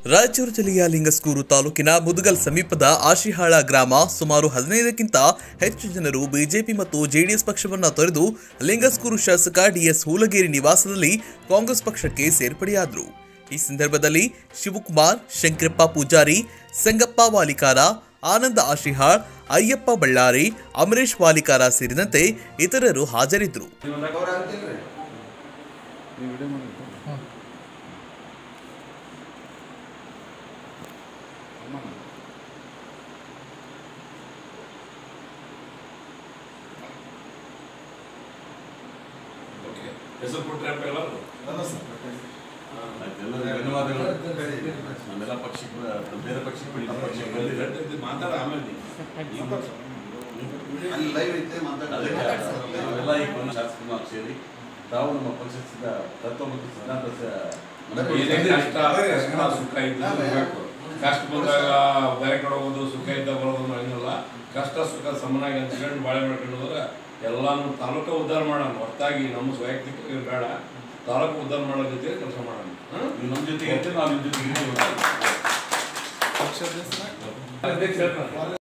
ರಾಯಚೂರು ಜಿಲ್ಲೆಯ ಲಿಂಗಸ್ಕೂರು ತಾಲೂಕಿನ ಮುದಗಲ್ ಸಮೀಪದ ಆಶಿಹಾಳ ಗ್ರಾಮ ಸುಮಾರು 15ಕ್ಕಿಂತ ಹೆಚ್ಚು ಜನರು ಬಿಜೆಪಿ ಮತ್ತು ಜೆಡಿಎಸ್ ಪಕ್ಷವನ್ನು ತೊರೆದು ಲಿಂಗಸ್ಕೂರು ಶಾಸಕ ಡಿಎಸ್ ಹೂಲಗೇರಿ ನಿವಾಸದಲ್ಲಿ ಕಾಂಗ್ರೆಸ್ ಪಕ್ಷಕ್ಕೆ ಸೇರ್ಪಡೆಯಾದರು. ಈ ಸಂದರ್ಭದಲ್ಲಿ ಶಿವಕುಮಾರ್, ಶಂಕರಪ್ಪ ಪೂಜಾರಿ, ಸಂಗಪ್ಪ ವಾಲಿಕಾರ, ಆನಂದ ಆಶಿಹಾಳ್, ಅಯ್ಯಪ್ಪ ಬಳ್ಳಾರಿ, ಅಮರೇಶ್ ವಾಲಿಕಾರ ಸೇರಿದಂತೆ ಇತರರು ಹಾಜರಿದ್ದರು. ಹೆಸರು ಕೊಟ್ಟರೆ ಧನ್ಯವಾದಗಳು. ನಮ್ಮೆಲ್ಲ ಪಕ್ಷಕ್ಕೆ ಬೇರೆ ಪಕ್ಷಕ್ಕೆ ಮಾತಾಡ ಆಮೇಲೆ ನಾವೆಲ್ಲ ಈಗ ಬಂದು ಶಾಸಕರನ್ನ ಸೇರಿ ತಾವು ನಮ್ಮ ಪಕ್ಷದ ತತ್ವ ಮತ್ತು ಸಿದ್ಧಾಂತ ಸುಖ ಇದ್ದು ಕಷ್ಟ ಬಂದಾಗ ಬೇರೆ ಕಡೆ ಹೋಗೋದು, ಸುಖ ಇದ್ದಾಗ ಬರೋದು ಏನಲ್ಲ. ಕಷ್ಟ ಸುಖ ಸಮನಾಗಿ ಹಂಚ್ಕೊಂಡು ಬಾಳೆ ಮಾಡ್ಕೊಂಡು ಹೋದ್ರೆ ಎಲ್ಲಾನು ತಾಲೂಕು ಉದ್ಧಾರ ಮಾಡೋಣ. ಹೊರತಾಗಿ ನಮ್ಮ ವೈಯಕ್ತಿಕ ಬೇಡ, ತಾಲೂಕು ಉದ್ಧಾರ ಮಾಡೋ ಜೊತೆ ಕೆಲಸ ಮಾಡೋಣ. ನಮ್ಮ ಜೊತೆಗೆ ನಾವು ನಿಮ್ಮ ಜೊತೆಗೆ